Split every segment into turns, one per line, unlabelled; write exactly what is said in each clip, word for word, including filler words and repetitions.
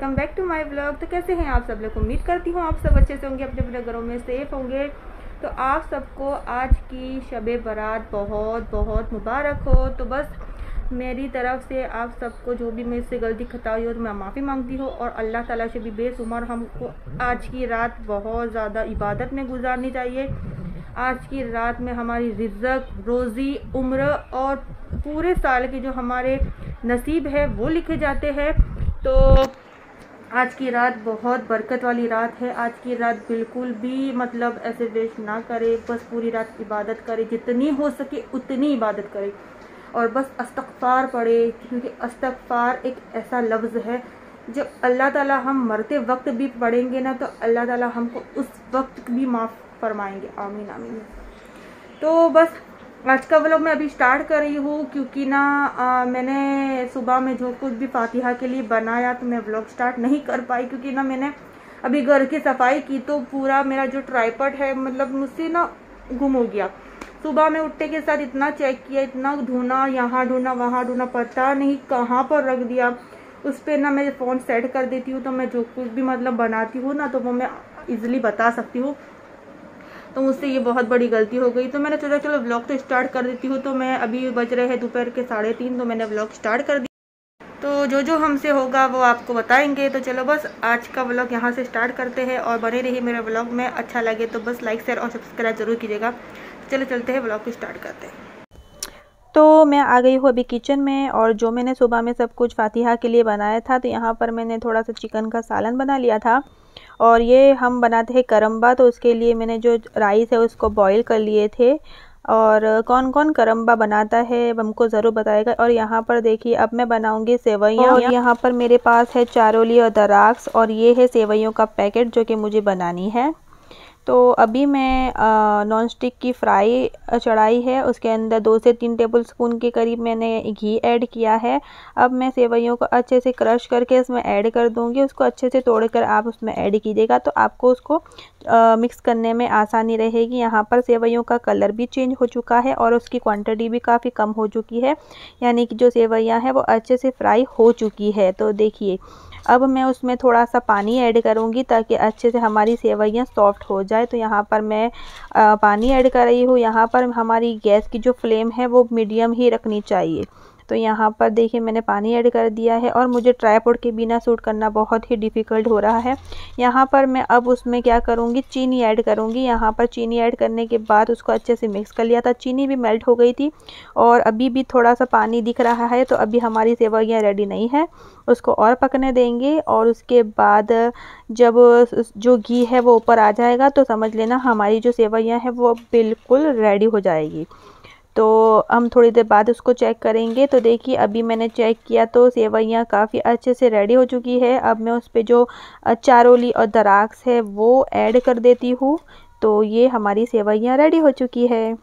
Welcome back to my blog. तो कैसे हैं आप सब लोग? उम्मीद करती हूँ आप सब अच्छे से होंगे, अपने अपने घरों में सेफ होंगे। तो आप सबको आज की शबे बारात बहुत बहुत मुबारक हो। तो बस मेरी तरफ से आप सबको जो भी मेरे से गलती खता हुई हो तो मैं माफ़ी मांगती हूँ, और अल्लाह ताला से भी बेशुमार हमको आज की रात बहुत ज़्यादा इबादत में गुजारनी चाहिए। आज की रात में हमारी रिज़्क़, रोज़ी, उम्र और पूरे साल के जो हमारे नसीब है वो लिखे जाते हैं। तो आज की रात बहुत बरकत वाली रात है। आज की रात बिल्कुल भी मतलब ऐसे वेस्ट ना करे, बस पूरी रात इबादत करे, जितनी हो सके उतनी इबादत करे, और बस इस्तग़फ़ार पढ़े, क्योंकि इस्तग़फ़ार एक ऐसा लफ्ज़ है जब अल्लाह ताला हम मरते वक्त भी पढ़ेंगे ना तो अल्लाह ताला हमको उस वक्त भी माफ़ फरमाएंगे। आमीन आमीन। तो बस आज का व्लॉग मैं अभी स्टार्ट कर रही हूँ, क्योंकि ना आ, मैंने सुबह में जो कुछ भी फातिहा के लिए बनाया तो मैं व्लॉग स्टार्ट नहीं कर पाई, क्योंकि ना मैंने अभी घर की सफाई की तो पूरा मेरा जो ट्राइपॉड है मतलब मुझसे ना गुम हो गया। सुबह में उठने के साथ इतना चेक किया, इतना ढूंढा, यहाँ ढूंढा वहाँ ढूंढा, पता नहीं कहाँ पर रख दिया। उस पर ना मैं फ़ोन सेट कर देती हूँ तो मैं जो कुछ भी मतलब बनाती हूँ ना तो वो मैं ईज़िली बता सकती हूँ। तो मुझसे ये बहुत बड़ी गलती हो गई, तो मैंने सोचा चलो व्लॉग तो स्टार्ट कर देती हूँ। तो मैं अभी बज रहे हैं दोपहर के साढ़े तीन, तो मैंने व्लॉग स्टार्ट कर दिया। तो जो जो हमसे होगा वो आपको बताएंगे। तो चलो बस आज का व्लॉग यहाँ से स्टार्ट करते हैं, और बने रहिए मेरे व्लॉग में। अच्छा लगे तो बस लाइक शेयर और सब्सक्राइब जरूर कीजिएगा। चलो चलते हैं व्लॉग को स्टार्ट करते हैं।
तो मैं आ गई हूँ अभी किचन में, और जो मैंने सुबह में सब कुछ फातिहा के लिए बनाया था तो यहाँ पर मैंने थोड़ा सा चिकन का सालन बना लिया था। और ये हम बनाते हैं करम्बा, तो उसके लिए मैंने जो राइस है उसको बॉईल कर लिए थे। और कौन कौन करम्बा बनाता है हमको ज़रूर बताएगा। और यहाँ पर देखिए अब मैं बनाऊँगी सेवइयाँ, और यहाँ पर मेरे पास है चारोली और दराक्स, और ये है सेवइयों का पैकेट जो कि मुझे बनानी है। तो अभी मैं नॉन स्टिक की फ्राई चढ़ाई है, उसके अंदर दो से तीन टेबलस्पून के करीब मैंने घी ऐड किया है। अब मैं सेवइयों को अच्छे से क्रश करके इसमें ऐड कर दूंगी। उसको अच्छे से तोड़कर आप उसमें ऐड कीजिएगा तो आपको उसको आ, मिक्स करने में आसानी रहेगी। यहाँ पर सेवइयों का कलर भी चेंज हो चुका है और उसकी क्वांटिटी भी काफ़ी कम हो चुकी है, यानी कि जो सेवइयाँ हैं वो अच्छे से फ्राई हो चुकी है। तो देखिए अब मैं उसमें थोड़ा सा पानी ऐड करूँगी ताकि अच्छे से हमारी सेवइयाँ सॉफ्ट हो जाए। तो यहाँ पर मैं आ, पानी ऐड कर रही हूँ। यहाँ पर हमारी गैस की जो फ्लेम है वो मीडियम ही रखनी चाहिए। तो यहाँ पर देखिए मैंने पानी ऐड कर दिया है, और मुझे ट्राइपॉड के बिना शूट करना बहुत ही डिफ़िकल्ट हो रहा है। यहाँ पर मैं अब उसमें क्या करूँगी, चीनी ऐड करूँगी। यहाँ पर चीनी ऐड करने के बाद उसको अच्छे से मिक्स कर लिया था। चीनी भी मेल्ट हो गई थी, और अभी भी थोड़ा सा पानी दिख रहा है। तो अभी हमारी सेवइयाँ रेडी नहीं है, उसको और पकने देंगे। और उसके बाद जब जो घी है वो ऊपर आ जाएगा तो समझ लेना हमारी जो सेवइयाँ हैं वो बिल्कुल रेडी हो जाएगी। तो हम थोड़ी देर बाद उसको चेक करेंगे। तो देखिए अभी मैंने चेक किया तो सेवइयाँ काफ़ी अच्छे से रेडी हो चुकी है। अब मैं उस पर जो चारोली और दराक्स है वो ऐड कर देती हूँ। तो ये हमारी सेवइयाँ रेडी हो चुकी है।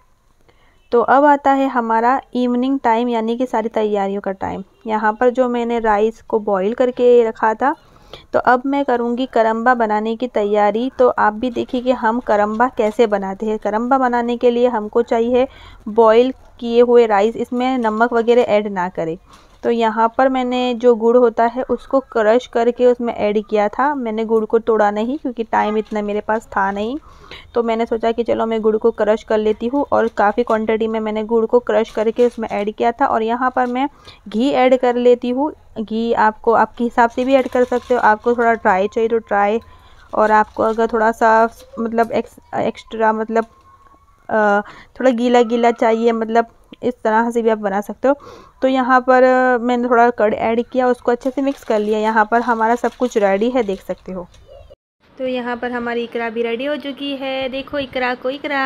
तो अब आता है हमारा इवनिंग टाइम, यानी कि सारी तैयारियों का टाइम। यहाँ पर जो मैंने राइस को बॉईल करके रखा था, तो अब मैं करूँगी करम्बा बनाने की तैयारी। तो आप भी देखिए कि हम करम्बा कैसे बनाते हैं। करम्बा बनाने के लिए हमको चाहिए बॉईल किए हुए राइस, इसमें नमक वगैरह ऐड ना करें। तो यहाँ पर मैंने जो गुड़ होता है उसको क्रश करके उसमें ऐड किया था। मैंने गुड़ को तोड़ा नहीं, क्योंकि टाइम इतना मेरे पास था नहीं। तो मैंने सोचा कि चलो मैं गुड़ को क्रश कर लेती हूँ, और काफ़ी क्वांटिटी में मैंने गुड़ को क्रश करके उसमें ऐड किया था। और यहाँ पर मैं घी ऐड कर लेती हूँ। घी आपको आपके हिसाब से भी ऐड कर सकते हो, आपको थोड़ा ड्राई चाहिए तो ड्राई, और आपको अगर थोड़ा सा मतलब एक्स एक्स्ट्रा मतलब आ, थोड़ा गीला गीला चाहिए, मतलब इस तरह से भी आप बना सकते हो। तो यहाँ पर मैंने थोड़ा कर्ड ऐड किया, उसको अच्छे से मिक्स कर लिया। यहाँ पर हमारा सब कुछ रेडी है, देख सकते हो।
तो यहाँ पर हमारी इकरा भी रेडी हो चुकी है। देखो इकरा को, इकरा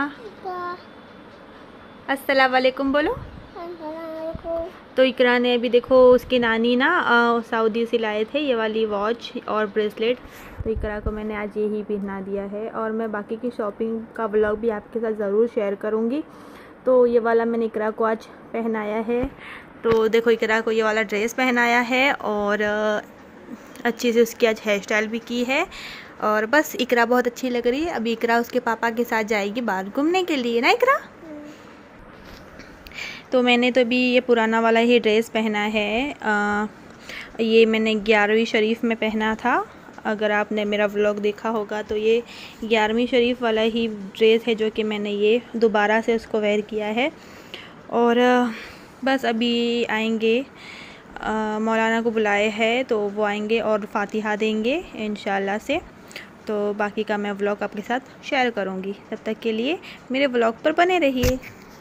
अस्सलाम वालेकुम बोलो। तो इकरा ने अभी देखो उसकी नानी ना सऊदी से लाए थे ये वाली वॉच और ब्रेसलेट, तो इकरा को मैंने आज यही पहना दिया है। और मैं बाकी की शॉपिंग का व्लॉग भी आपके साथ ज़रूर शेयर करूँगी। तो ये वाला मैंने इकरा को आज पहनाया है। तो देखो इकरा को ये वाला ड्रेस पहनाया है, और अच्छी से उसकी आज हेयर स्टाइल भी की है। और बस इकरा बहुत अच्छी लग रही है। अभी इकरा उसके पापा के साथ जाएगी बाहर घूमने के लिए ना इकरा। तो मैंने तो अभी ये पुराना वाला ही ड्रेस पहना है। आ,
ये मैंने ग्यारहवीं शरीफ में पहना था। अगर आपने मेरा व्लॉग देखा होगा तो ये ग्यारहवीं शरीफ वाला ही ड्रेस है जो कि मैंने ये दोबारा से उसको वेयर किया है। और बस अभी आएंगे, मौलाना को बुलाए हैं तो वो आएंगे और फातिहा देंगे इंशाल्लाह से। तो बाकी का मैं व्लॉग आपके साथ शेयर करूँगी। तब तक के लिए मेरे व्लॉग पर बने रहिए।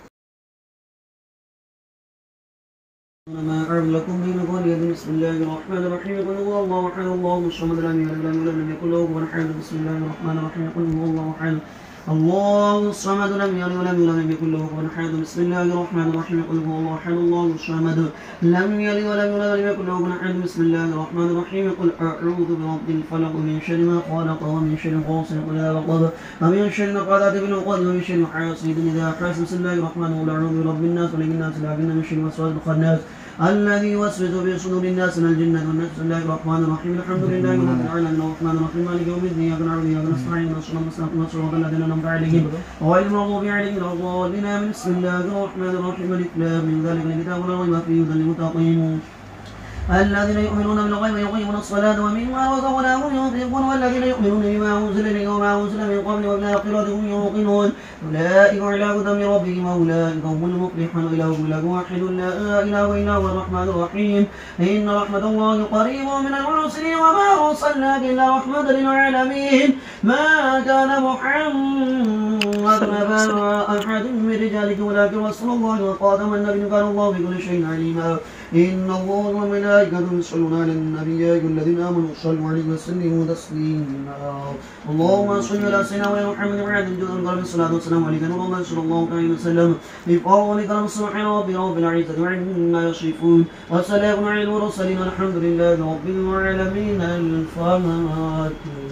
الله الصمد لم يلد ولم يولد ولم يكن له كفوا أحد. بسم الله الرحمن الرحيم. قل هو الله أحد الله الصمد لم يلد ولم يولد ولم يكن له كفوا أحد. بسم الله الرحمن الرحيم. قل أعوذ برب الفلق من شر ما خلق ومن شر غاسق إذا وقب ومن شر النفاثات في العقد ومن شر حاسد إذا حسد. بسم الله الرحمن الرحيم. قل أعوذ برب الناس ملك الناس إله الناس من شر الوسواس الخناس الذي يوسوس في صدور الناس من الجنة والناس. بسم الله الرحمن الرحيم. الحمد لله رب العالمين الرحمن الرحيم مالك يوم الدين إياك نعبد وإياك نستعين اهدنا الصراط المستقيم صراط الذين أنعمت عليهم غير المغضوب عليهم ولا الضالين آمين. بسم الله الرحمن الرحيم. ألف لام ميم ذلك الكتاب لا ريب فيه هدى للمتقين الذين يؤمنون بالغيب ويقيمون الصلاة ومما رزقناهم ينفقون والذين يؤمنون بما أنزل إليك وما أنزل من قبل وبالآخرة هم يوقنون أولئك على هدى من ربهم وأولئك هم المفلحون. إله واحد لا إله إلا هو الرحمن الرحيم. إن رحمة الله قريب من المحسنين وما أرسلناك إلا رحمة للعالمين. ما كان محمد أبا أحد من رجالكم ولكن رسول الله وخاتم النبيين كان الله بكل شيء عليما. إن الله وملائكته يصلون على النبي يا أيها الذين آمنوا صلوا عليه وسلموا تسليما. اللهم صل على سيدنا محمد وعلى آله وصحبه الصلاة والسلام عليك نور الله صلى الله عليه وسلم بقولك سبحان ربي رب العزة عما يصفون وسلام على المرسلين والحمد لله رب العالمين. الفاتحة.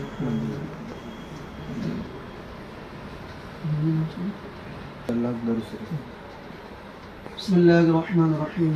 بسم الله الرحمن الرحيم.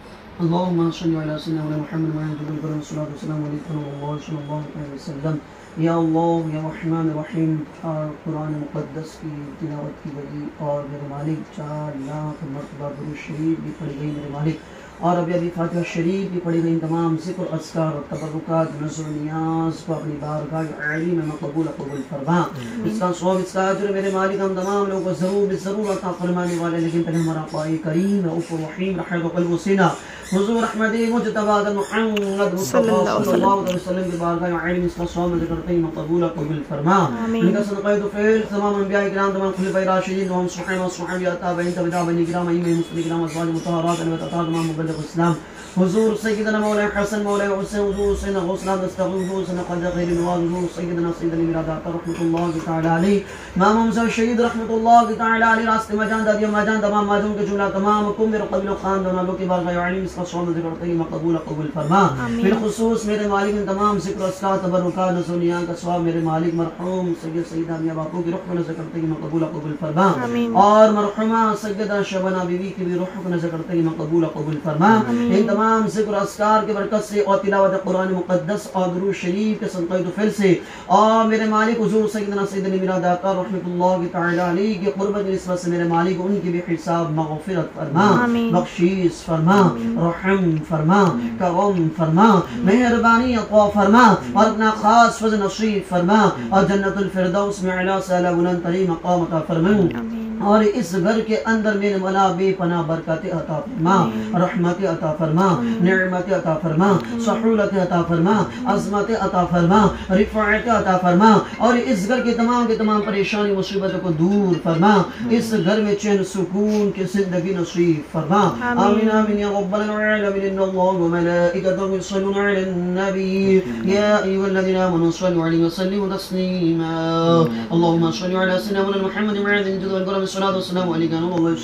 اللهم صل على سيدنا محمد وعلى آله والصلاة والسلام عليك الله صلى الله عليه वसल्लम. या अल्लाह या रहमान रहीम। कुरान मुक़द्दस की तिलावत की गई और मेरे मालिक चार लाख मरतबा दुरूद शरीफ भी पढ़ी गई मेरे मालिक, और अभी अभी फातिहा शरीफ भी पढ़ी गई। तमाम ज़िक्र अस्कार और तबरुकात नज़र नियाज को अपनी बारगाह आली में मकबूल कबूल फरमा। इसका सवाब इसका अजर मेरे मालिक हम तमाम लोगों को ज़रूर ज़रूर अता फरमाने वाले, लेकिन पहले हमारा पाए करीम रऊफ़ रहीम रहमत क़ल्ब सीना हुज़ूर रहमत मुजतबा मुहम्मद मुस्तफ़ा सल्लल्लाहु अलैहि वसल्लम की बारगाह आली में इसका सवाब ज़िक्र करते ही मकबूल कबूल फरमा। इनका सदक़ा तो फ़िल तमाम अंबिया किराम तमाम खुलफ़ाए राशिदीन तमाम सहाबा सहाबियात ताबईन तबई किराम इमाम मुस्लिम किराम अज़वाज मुतहहरात व तमाम मुबल्लिग़ इस्लाम हुज़ूर सय्यदना मौलाना हसन मौलाना हुसैन हुज़ूर सैयदना गौसना दस्तगीर हुज़ूर सैयदना क़दर ग़ैर नवाज़ हुज़ूर सय्यदना सय्यदना मिरादात रहमतुल्लाहि तआला अलैहि इमाम हमज़ा शहीद रहमतुल्लाहि तआला अलैहि रास्ते में जान दादिया माजान तमाम माजूम के जुमला तमाम कुम्र क़बील ख़ानदान वालों की बारगाह आली में इसका सवाब ज़िक्र करते ही मकबूल कबूल फरमा। बिलख़ुसूस मेरे मालिक इन तमाम ज़िक्र अस्कार तबरुकात नज़रिया का सवाब मेरे मालिक मरहूम सय्यद सय्यदा मियां बापू की रूह को नज़र करते ही मकबूल कबूल फरमा, और मरहुमा सय्यदा शबाना बीवी की भी रूह को नज़र करते ही मकबूल कबूल फरमा। इन तमाम ज़िक्र अस्कार के बरकत से और तिलावत कुरान मुक़द्दस और दुरूद शरीफ के सदक़े फ़िल से और मेरे मालिक हुज़ूर सय्यदना सय्यदना मिरादात रहमतुल्लाहि तआला अलैहि की क़ुर्बत की निस्बत से मेरे मालिक उनकी भी हिसाब मग़फ़िरत फरमा, बख्शीश फरमा, रहम फरमा, करम फरमा, मेहरबानी अता फरमा और अपना खास फज़ल नसीब फरमा और जन्नतुल फिरदौस में अला से अला बुलंद तरीन मक़ाम अता फरमा। और इस घर के अंदर मेरे मौला बेपनाह बरकत अता फरमा, रहमत अता फरमा, नेमत अता फरमा, सहूलत अता फरमा, अज़मत अता फरमा, रिफ़ाअत अता फरमा और इस घर के तमाम के तमाम परेशानी मुसीबतों को दूर फरमा। इस घर में चैन सुकून की ज़िंदगी नसीब फरमा। आमीन आमीन या रब्बल आलमीन। इन्नल्लाह व मलाइकतहु युसल्लूना अलन नबी या अय्युहल्लज़ीना आमनू सल्लू अलैहि व सल्लिमू तस्लीमा। अल्लाहुम्मा सल्लि अला सय्यिदिना मुहम्मद व अला आलिहि सल्लल्लाहु अलैहि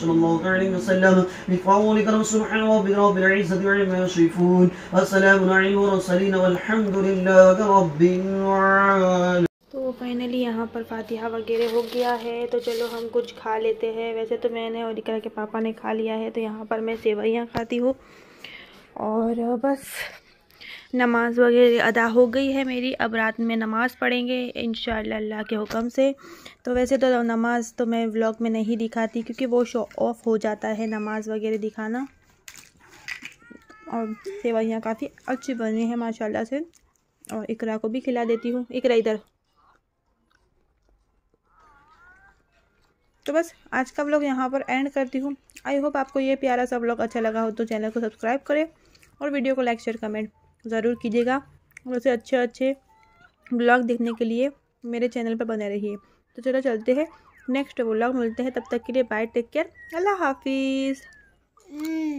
वसल्लम बिक़ौलिक सुब्हान रब्बिका रब्बिल इज़्ज़ति अम्मा यसिफून व सलामुन अलल मुरसलीन वल्हम्दुलिल्लाहि रब्बिल आलमीन।
तो फाइनली यहाँ पर फातिहा वगैरह हो गया है, तो चलो हम कुछ खा लेते हैं। वैसे तो मैंने और इकरा के पापा ने खा लिया है, तो यहाँ पर मैं सेवइयाँ खाती हूँ और बस नमाज़ वगैरह अदा हो गई है मेरी। अब रात में नमाज़ पढ़ेंगे इंशाअल्लाह अल्लाह के हुक्म से। तो वैसे तो नमाज़ तो मैं व्लॉग में नहीं दिखाती क्योंकि वो शो ऑफ हो जाता है नमाज़ वगैरह दिखाना। और सेवइयाँ काफ़ी अच्छी बनी है माशाल्लाह से। और इकरा को भी खिला देती हूँ। इकरा इधर। तो बस आज का व्लॉग यहाँ पर एंड करती हूँ। आई होप आपको ये प्यारा सा व्लॉग अच्छा लगा हो तो चैनल को सब्सक्राइब करें और वीडियो को लाइक शेयर कमेंट ज़रूर कीजिएगा। और उसे अच्छे अच्छे व्लॉग देखने के लिए मेरे चैनल पर बने रहिए। तो चलो चलते हैं, नेक्स्ट व्लॉग मिलते हैं। तब तक के लिए बाय, टेक केयर, अल्लाह हाफिज़।